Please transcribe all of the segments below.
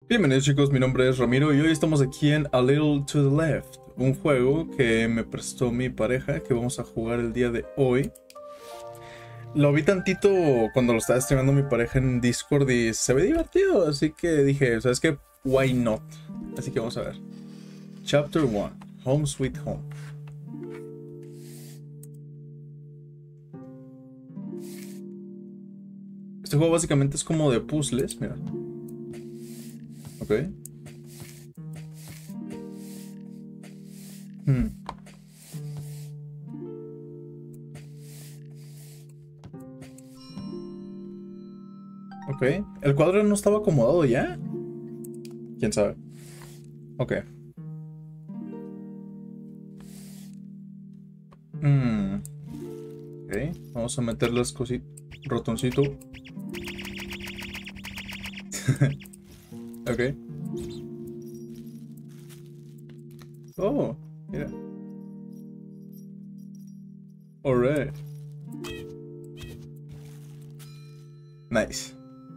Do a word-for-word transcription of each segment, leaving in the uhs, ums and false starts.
Bienvenidos chicos, mi nombre es Ramiro y hoy estamos aquí en A Little to the Left, un juego que me prestó mi pareja que vamos a jugar el día de hoy. Lo vi tantito cuando lo estaba streamando mi pareja en Discord y se ve divertido, así que dije, ¿sabes qué? Why not? Así que vamos a ver. Chapter uno, Home Sweet Home. Este juego básicamente es como de puzzles, mira. Ok. Hmm. Ok. ¿El cuadro no estaba acomodado ya? ¿Quién sabe? Ok. Hmm. Ok. Vamos a meter las cositas. Rotoncito. Ok. Oh, mira. Alright. Nice.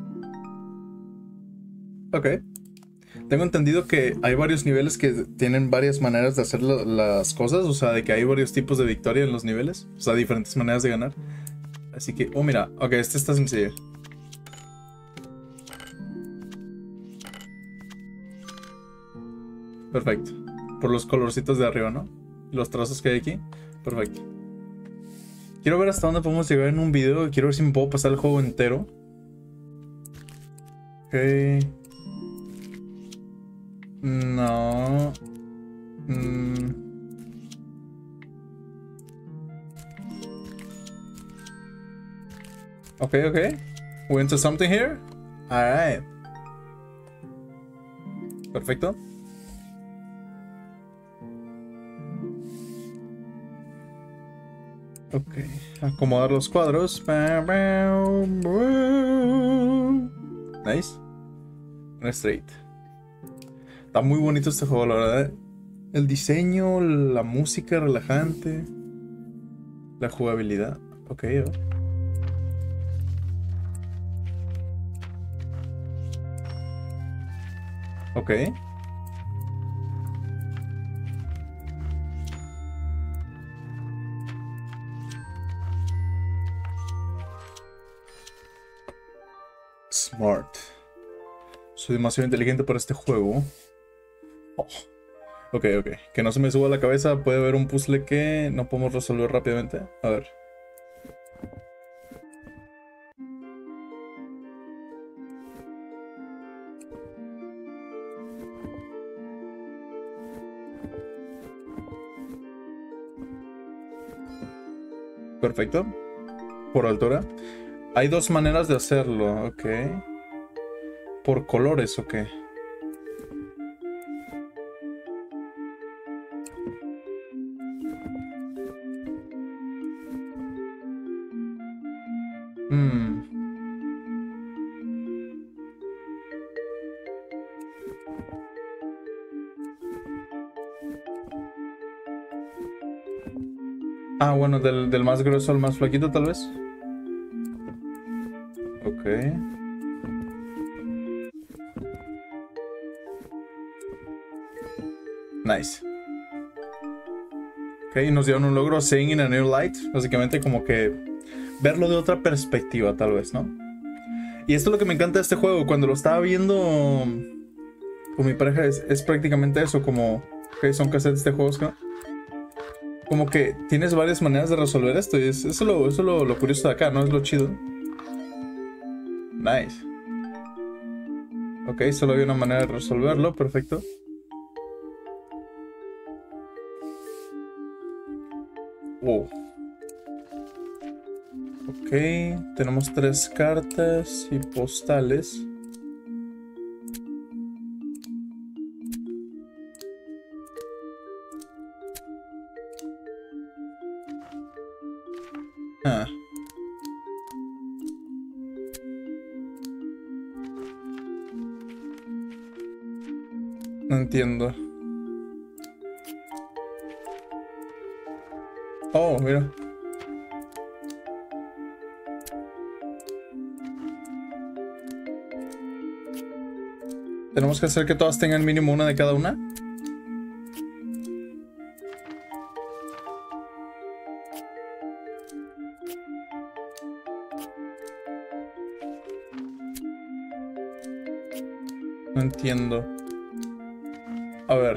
Ok. Tengo entendido que hay varios niveles que tienen varias maneras de hacer lo- las cosas. O sea, de que hay varios tipos de victoria en los niveles. O sea, diferentes maneras de ganar. Así que, oh, mira. Ok, este está sencillo. Perfecto. Por los colorcitos de arriba, ¿no? Los trazos que hay aquí. Perfecto. Quiero ver hasta dónde podemos llegar en un video. Quiero ver si me puedo pasar el juego entero. Ok. No. Mm. Ok, ok. We into something here. Alright. Perfecto. Ok. Acomodar los cuadros. Nice. Straight. Está muy bonito este juego, la verdad. El diseño, la música relajante, la jugabilidad. Ok, a ver. Ok. Smart. Soy demasiado inteligente para este juego. Oh. Ok, ok. Que no se me suba a la cabeza. Puede haber un puzzle que no podemos resolver rápidamente. A ver. Perfecto. Por altura. Hay dos maneras de hacerlo. Ok. Por colores, ok. Hmm. Ah, bueno, del, del más grueso al más flaquito, tal vez. Ok. Nice. Ok, nos dieron un logro, Seeing in a New Light. Básicamente como que verlo de otra perspectiva, tal vez, ¿no? Y esto es lo que me encanta de este juego. Cuando lo estaba viendo con mi pareja, es, es prácticamente eso, como... Ok, son cassettes de juegos, ¿no? Como que tienes varias maneras de resolver esto. Y es, eso es, lo, eso es lo, lo curioso de acá, ¿no? Es lo chido. Nice. Ok, solo hay una manera de resolverlo, perfecto. Wow. Ok, tenemos tres cartas y postales. Ah. No entiendo. Oh, mira. Tenemos que hacer que todas tengan mínimo una de cada una. No entiendo. A ver.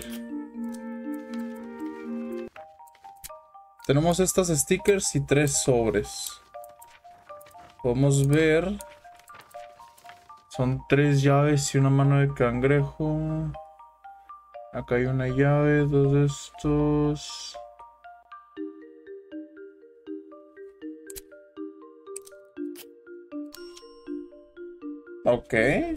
Tenemos estas stickers y tres sobres. Podemos ver. Son tres llaves y una mano de cangrejo. Acá hay una llave, dos de estos. Ok.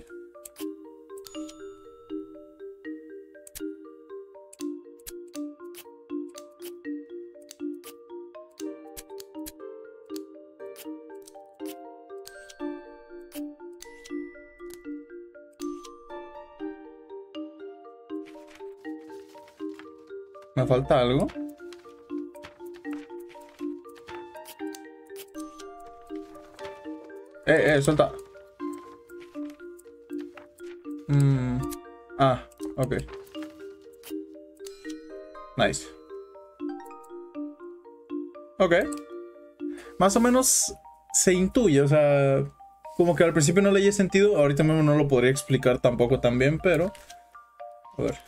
¿Me falta algo? Eh, eh, suelta. Mm. Ah, ok. Nice. Ok. Más o menos se intuye, o sea, como que al principio no le haya sentido, ahorita mismo no lo podría explicar tampoco tan bien, pero... A ver.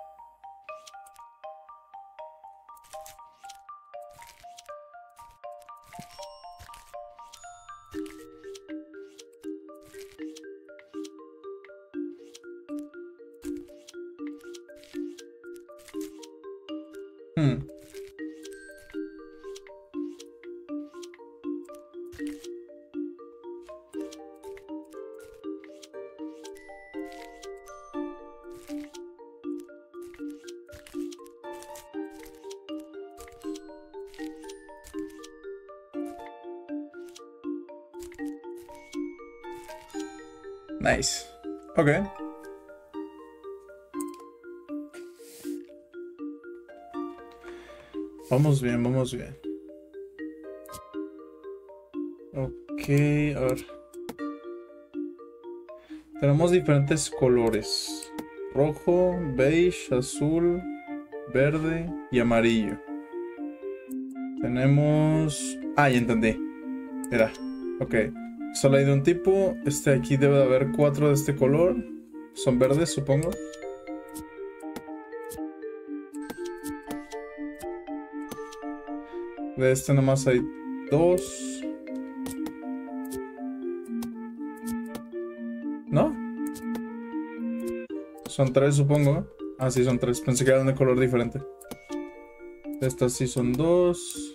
Hmm. Nice. Ok. Vamos bien, vamos bien. Ok, a ver. Tenemos diferentes colores. Rojo, beige, azul, verde y amarillo. Tenemos... Ah, ya entendí. Mira, ok. Solo hay de un tipo. Este aquí debe de haber cuatro de este color. Son verdes, supongo. De este nomás hay dos. ¿No? Son tres, supongo. Ah, sí, son tres. Pensé que eran de color diferente. Estas sí son dos.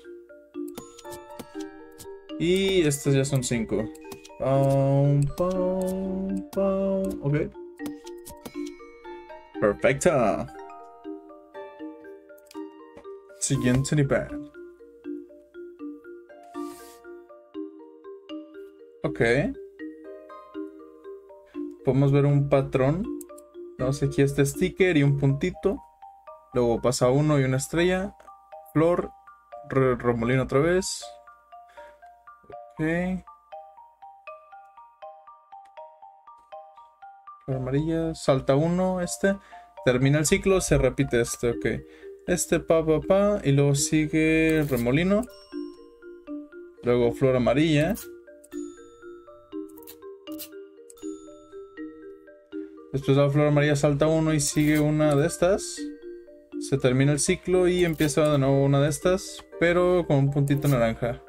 Y estas ya son cinco. Pau, pau, pau. Ok. Perfecto. Siguiente nivel. Ok. Podemos ver un patrón. Tenemos aquí este sticker y un puntito. Luego pasa uno y una estrella. Flor. Re remolino otra vez. Ok. Flor amarilla. Salta uno. Este. Termina el ciclo. Se repite este. Ok. Este pa pa pa. Y luego sigue el remolino. Luego flor amarilla. Después de la flor amarilla salta uno y sigue una de estas. Se termina el ciclo y empieza de nuevo una de estas, pero con un puntito naranja.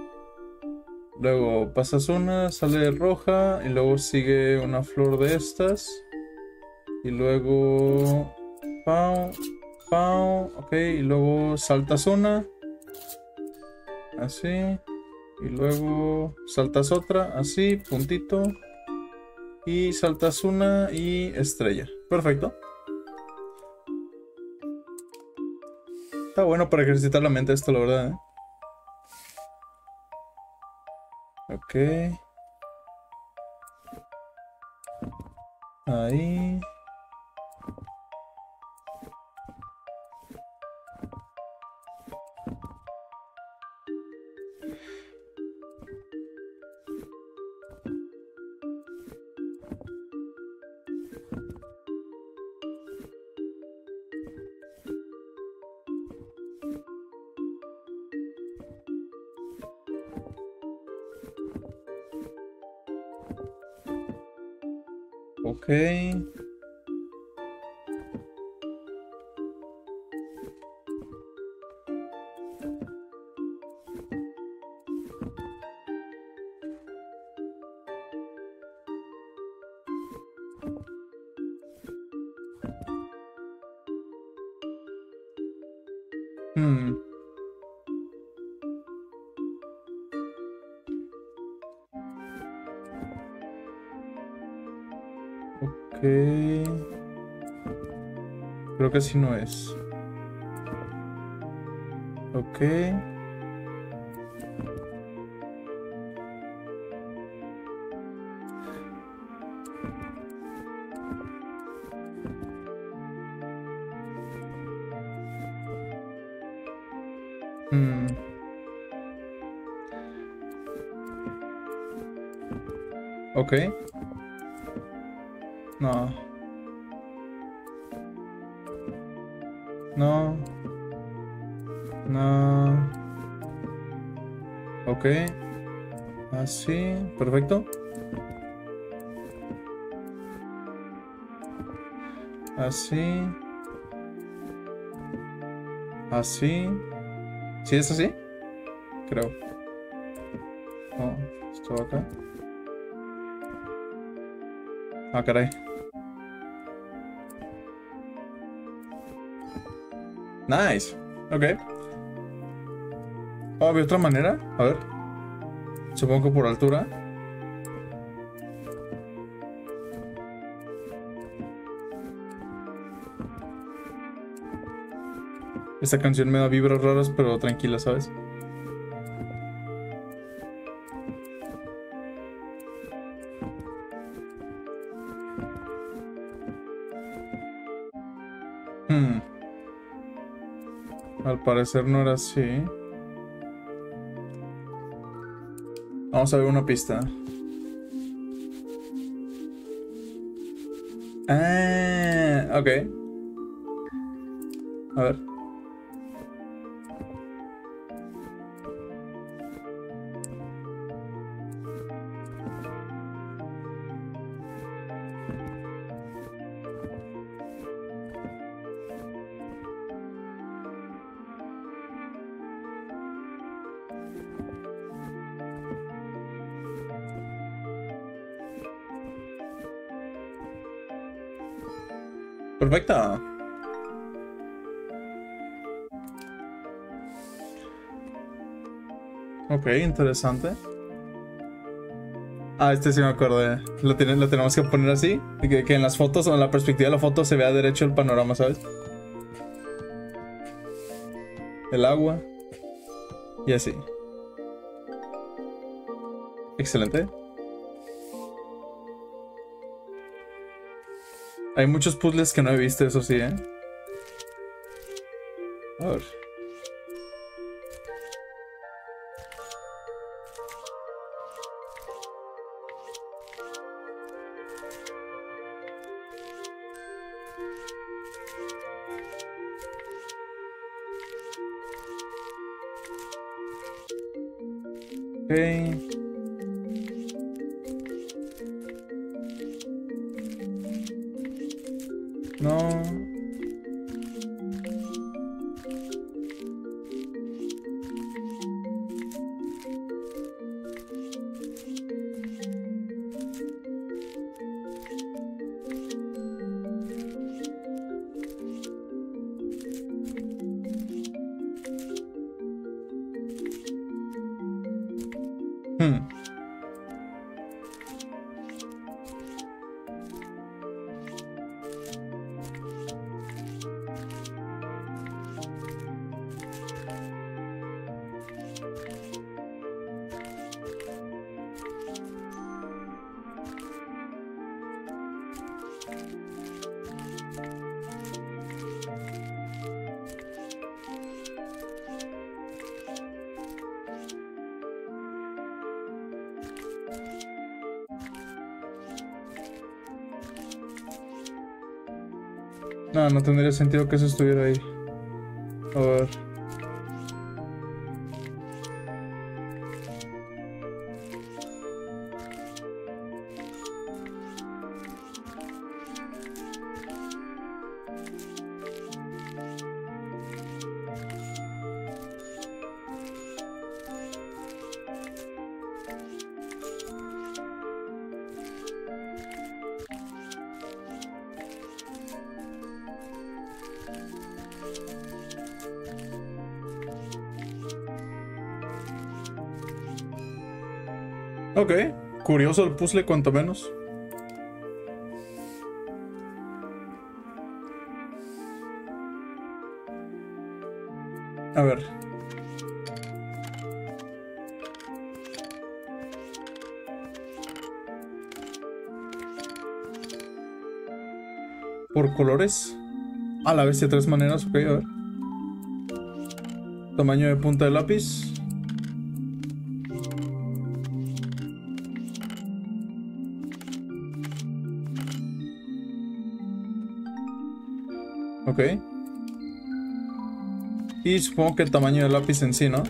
Luego pasas una, sale roja y luego sigue una flor de estas. Y luego... Pau, pau, ok, y luego saltas una. Así. Y luego saltas otra, así, puntito. Y saltas una y estrella. Perfecto. Está bueno para ejercitar la mente esto, la verdad, ¿eh? Ok. Ahí. Ok. Hmm. Ok. Creo que así no es. Ok. Hmm. Ok. No. No. No. Ok. Así. Perfecto. Así. Así. ¿Sí es así? Creo. No. Esto acá. Ah, caray. Nice. Ok. Oh, ¿había otra manera? A ver. Supongo que por altura. Esta canción me da vibras raras, pero tranquila, ¿sabes? Hmm. Al parecer no era así. Vamos a ver una pista. Ah, ok. A ver. Perfecta. Ok, interesante. Ah, este sí me acordé. Lo, tiene- lo tenemos que poner así. y Que, que en las fotos o en la perspectiva de la foto se vea derecho el panorama, ¿sabes? El agua. Y así. Excelente. Hay muchos puzzles que no he visto, eso sí, ¿eh? A ver. Ok. No. Hmm. No, no tendría sentido que eso estuviera ahí. A ver. Ok, curioso el puzzle, cuanto menos. A ver. Por colores. A la vez de tres maneras, ok, a ver. Tamaño de punta de lápiz. Ok. Y supongo que el tamaño del lápiz en sí, ¿no?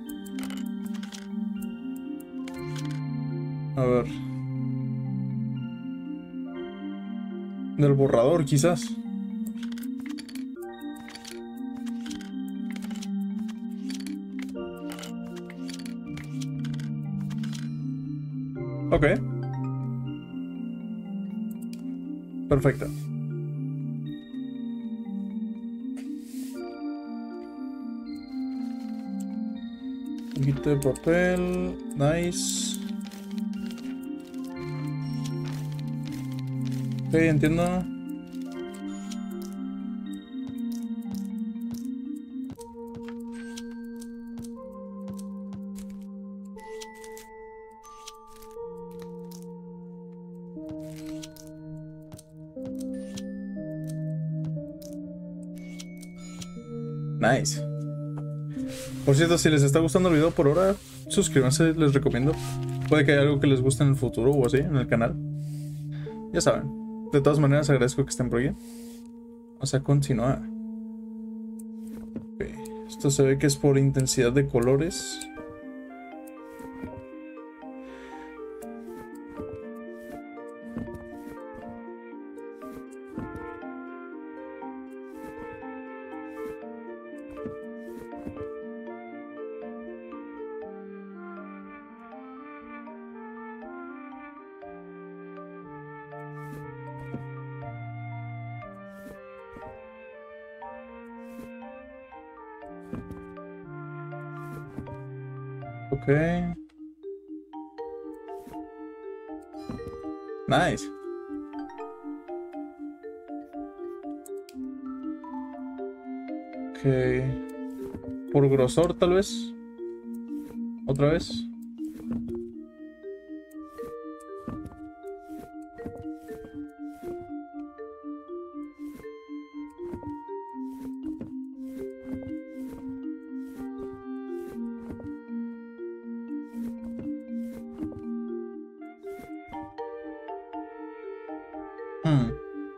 A ver. Del borrador, quizás. Ok. Perfecto. Un poquito de papel. Nice. Ok, entiendo. Nice. Por cierto, si les está gustando el video por ahora, suscríbanse, les recomiendo. Puede que haya algo que les guste en el futuro o así, en el canal. Ya saben. De todas maneras, agradezco que estén por aquí. Vamos a continuar. Okay. Esto se ve que es por intensidad de colores. Ok. Nice. Ok. Por grosor, tal vez. Otra vez. Hmm.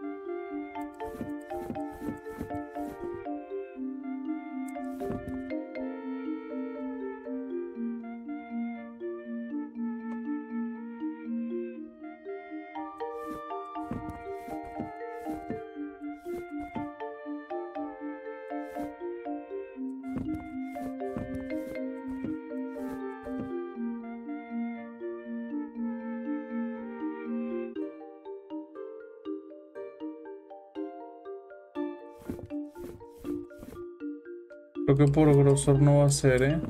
Creo que por grosor no va a ser, ¿eh?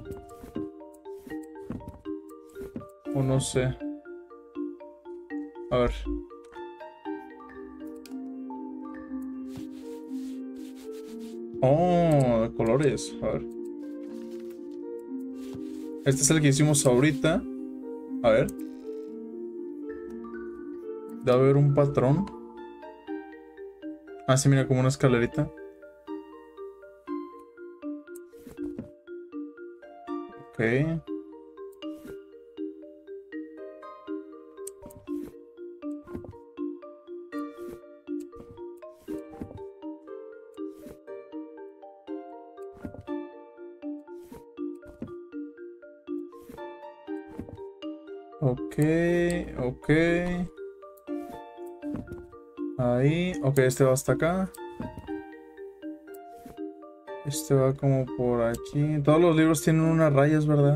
O no sé. A ver. Oh, de colores. A ver. Este es el que hicimos ahorita. A ver. Debe haber un patrón. Ah, sí, mira, como una escalerita. Ok. Ok, ok. Ahí. Ok, este va hasta acá. Este va como por aquí. Todos los libros tienen unas rayas, ¿verdad?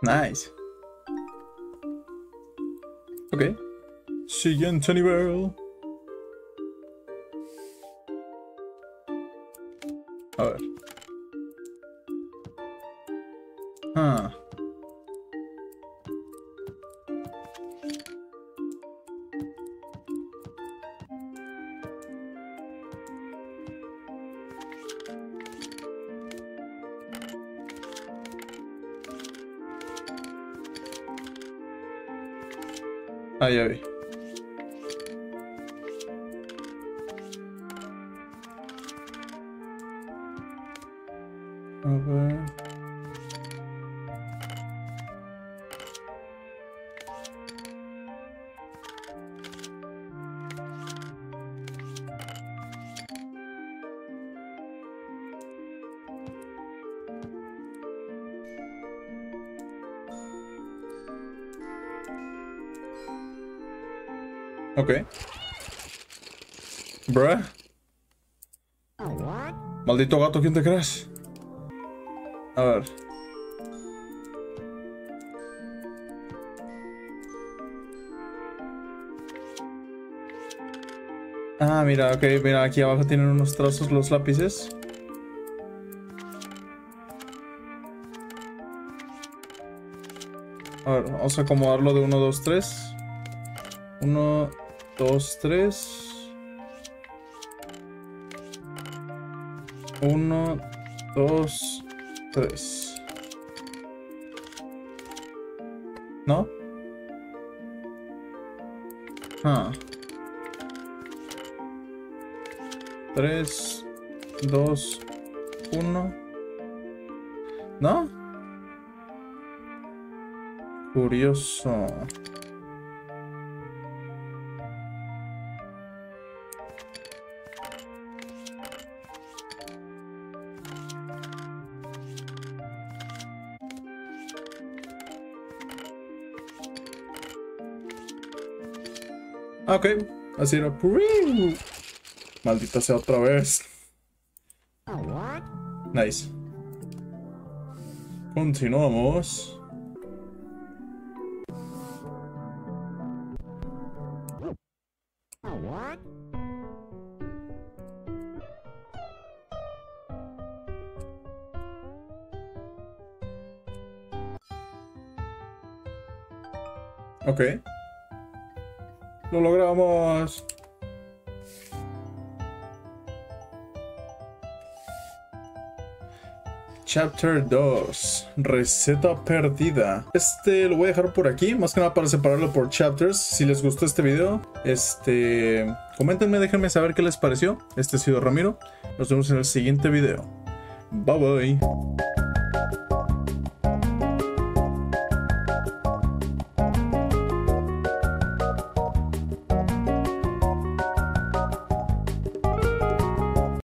Nice. Ok. Siguiente nivel. A ver. Ah. Ah, ya vi. A ver. Ok. Bruh. Maldito gato, ¿quién te crees? A ver. Ah, mira, ok, mira, aquí abajo tienen unos trazos los lápices. A ver, vamos a acomodarlo de uno, dos, tres. uno, dos, tres. uno, dos, tres. ¿No? Ah. tres, dos, uno. ¿No? Curioso. Ah, ok, así era. Maldita sea otra vez. Nice. Continuamos. Ok. Lo logramos. Chapter dos. Receta perdida. Este lo voy a dejar por aquí, más que nada para separarlo por chapters. Si les gustó este video, este, coméntenme, déjenme saber qué les pareció. Este ha sido Ramiro. Nos vemos en el siguiente video. Bye bye.